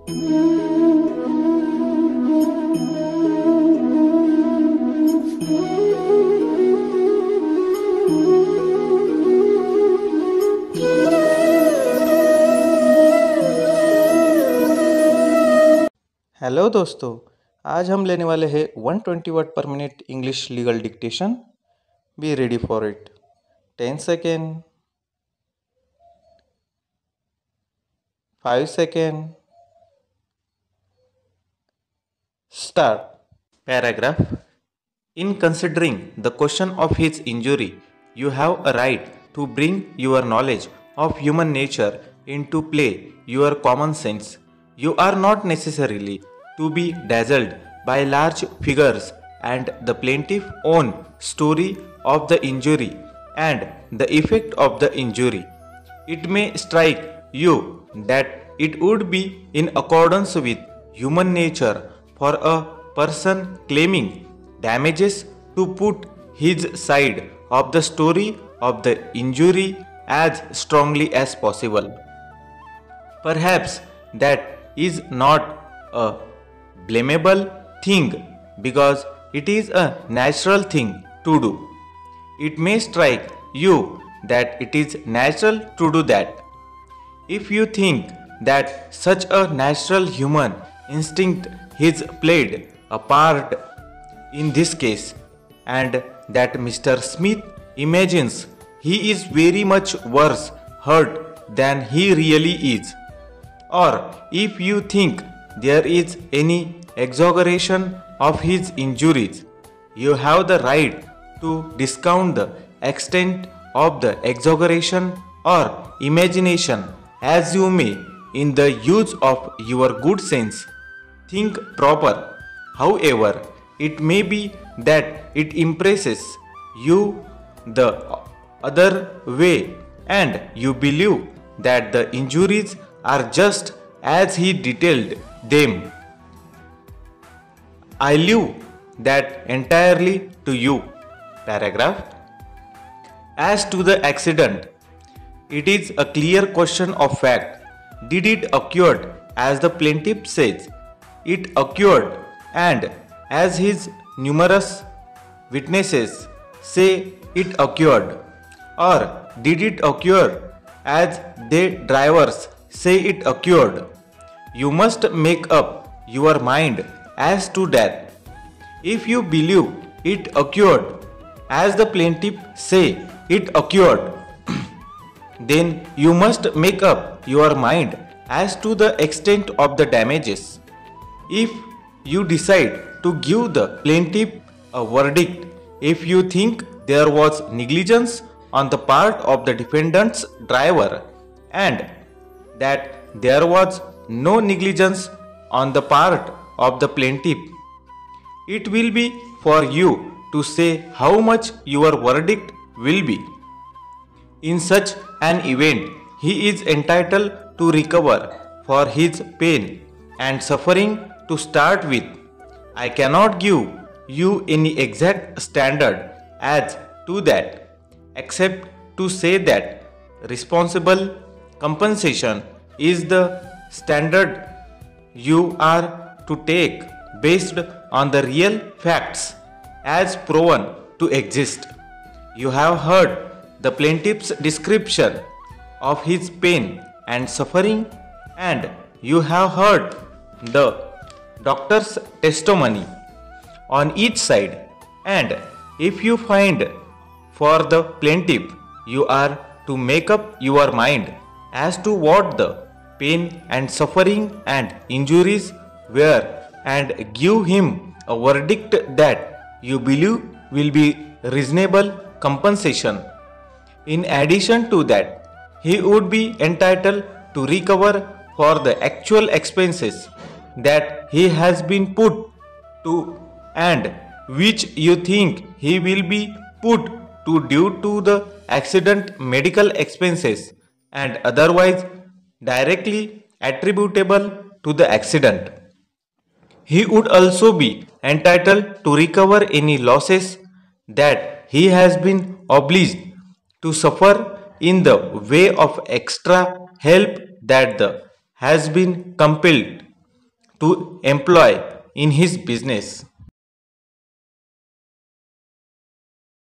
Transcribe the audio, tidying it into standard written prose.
Hello दोस्तों, आज हम लेने वाले हैं 120 word per minute English legal dictation. Be ready for it. 10 second, 5 second, start. Paragraph. In considering the question of his injury, you have a right to bring your knowledge of human nature into play, your common sense. You are not necessarily to be dazzled by large figures and the plaintiff's own story of the injury and the effect of the injury. It may strike you that it would be in accordance with human nature for a person claiming damages to put his side of the story of the injury as strongly as possible. Perhaps that is not a blamable thing because it is a natural thing to do. It may strike you that it is natural to do that. If you think that such a natural human instinct has played a part in this case and that Mr. Smith imagines he is very much worse hurt than he really is, or if you think there is any exaggeration of his injuries, you have the right to discount the extent of the exaggeration or imagination as you may in the use of your good sense. Think proper. However, it may be that it impresses you the other way and you believe that the injuries are just as he detailed them. I leave that entirely to you. Paragraph. As to the accident, it is a clear question of fact. Did it occur as the plaintiff says it occurred, and as his numerous witnesses say it occurred, or did it occur as the drivers say it occurred? You must make up your mind as to that. If you believe it occurred as the plaintiff say it occurred, then you must make up your mind as to the extent of the damages. If you decide to give the plaintiff a verdict, if you think there was negligence on the part of the defendant's driver and that there was no negligence on the part of the plaintiff, it will be for you to say how much your verdict will be. In such an event, he is entitled to recover for his pain and suffering. To start with, I cannot give you any exact standard as to that, except to say that responsible compensation is the standard you are to take based on the real facts as proven to exist. You have heard the plaintiff's description of his pain and suffering, and you have heard the doctor's testimony on each side, and if you find for the plaintiff, you are to make up your mind as to what the pain and suffering and injuries were and give him a verdict that you believe will be reasonable compensation. In addition to that, he would be entitled to recover for the actual expenses that he has been put to and which you think he will be put to due to the accident medical expenses and otherwise directly attributable to the accident. He would also be entitled to recover any losses that he has been obliged to suffer in the way of extra help that the has been compelled to employ in his business.